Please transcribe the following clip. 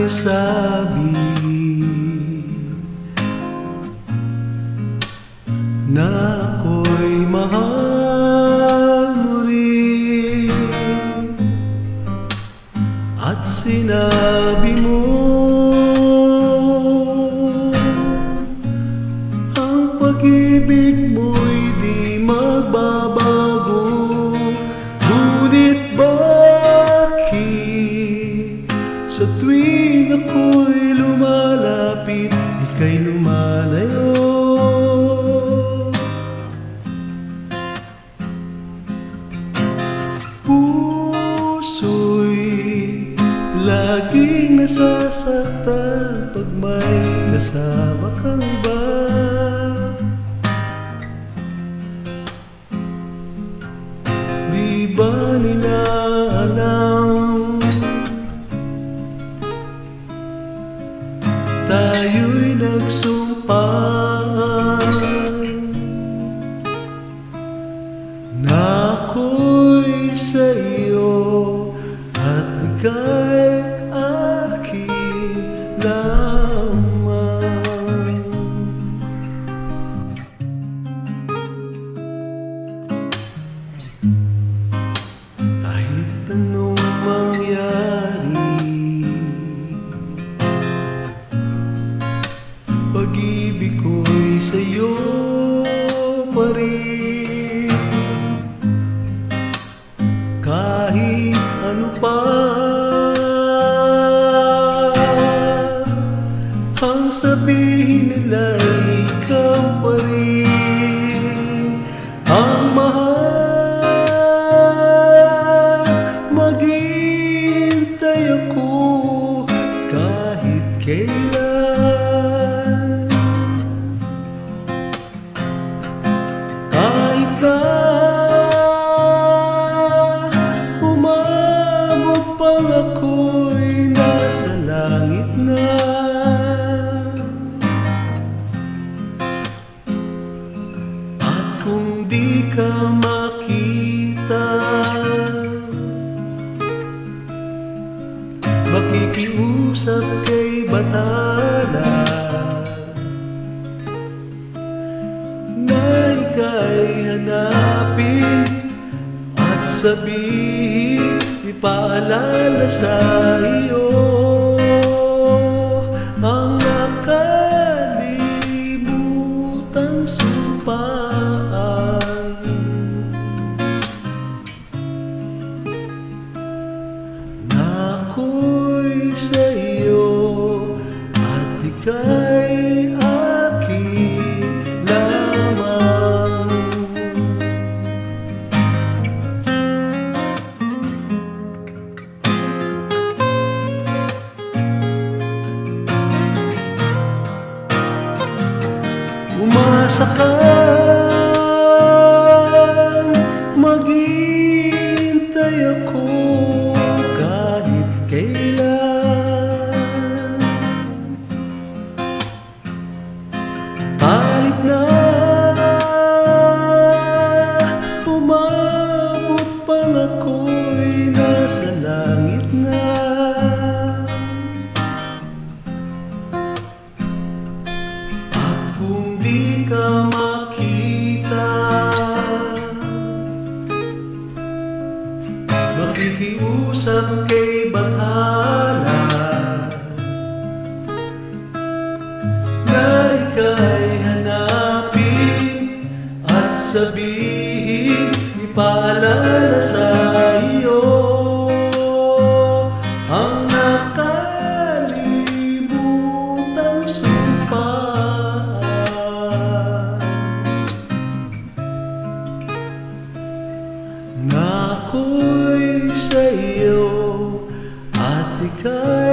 sabi na ako'y mahal mo rin, at sinabi mo ang pag-ibig mo'y di magbabago. Ngunit bakit sa tuwing ako'y lumalapit, ika'y lumalayo? Puso'y laging nasasaktan pag may kasama kang iba. Di ba nila alam, tayo'y nagsumpaan na ako'y sa iyo at ika'y akin lamang. Kahit anong mangyari, pag-ibig ko'y sa'yo pa rin. Kahit ano pa ang sabihin nila, ikaw pa rin ang mahal. Maghihintay ako kahit kailan, kahit na umabot pang ako'y nasa langit na. At kung di ka makita, makikiusap kay batala na ika'y hanapin at sabihin, ipaalala sa iyo ang nakalimutang sumpaan. Na ako'y sa iyo at ika'y akin lamang. Umasa kang maghihintay ako kahit kailan, kahit na umabot pa ako'y nasa langit na. Kung di ka makita, makikiusap kay bathala na ika'y hanapin at sabihin, ipaalala sa iyo ang nakalimutang sumpaan. Na ako'y sa iyo at ika'y